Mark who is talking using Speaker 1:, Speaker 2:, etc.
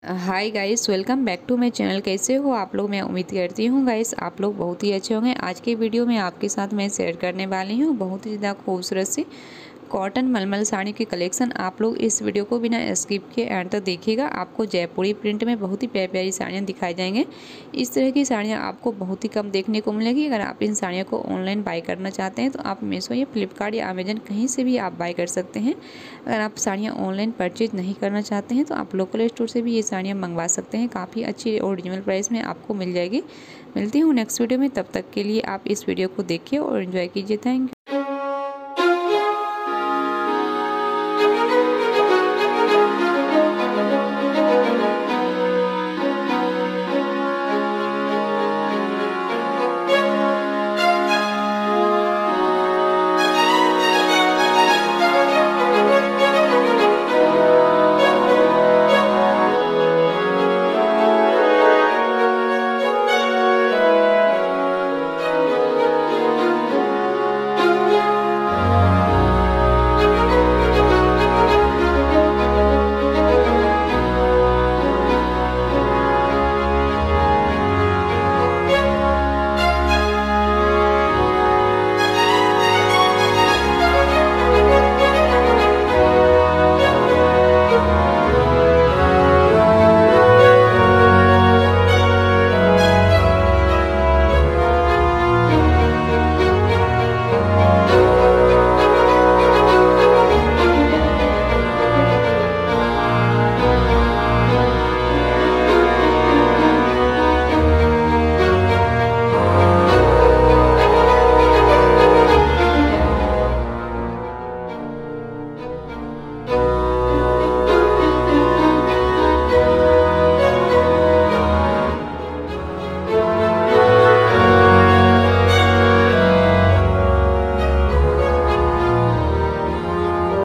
Speaker 1: Hi guys, welcome back to my channel. कैसे हो आप लोग? मैं उम्मीद करती हूँ गाइस आप लोग बहुत ही अच्छे होंगे। आज के वीडियो में आपके साथ मैं शेयर करने वाली हूँ बहुत ही ज़्यादा खूबसूरत सी कॉटन मलमल साड़ी की कलेक्शन। आप लोग इस वीडियो को बिना स्किप के एंड तक देखिएगा। आपको जयपुरी प्रिंट में बहुत ही प्यारी प्यारी साड़ियाँ दिखाई जाएंगे। इस तरह की साड़ियाँ आपको बहुत ही कम देखने को मिलेगी। अगर आप इन साड़ियों को ऑनलाइन बाय करना चाहते हैं तो आप मीशो या फ्लिपकार्ट या अमेजन कहीं से भी आप बाय कर सकते हैं। अगर आप साड़ियाँ ऑनलाइन परचेज नहीं करना चाहते हैं तो आप लोकल स्टोर से भी ये साड़ियाँ मंगवा सकते हैं। काफ़ी अच्छी ओरिजिनल प्राइस में आपको मिल जाएगी। मिलती हूँ नेक्स्ट वीडियो में, तब तक के लिए आप इस वीडियो को देखिए और एंजॉय कीजिए। Thank you.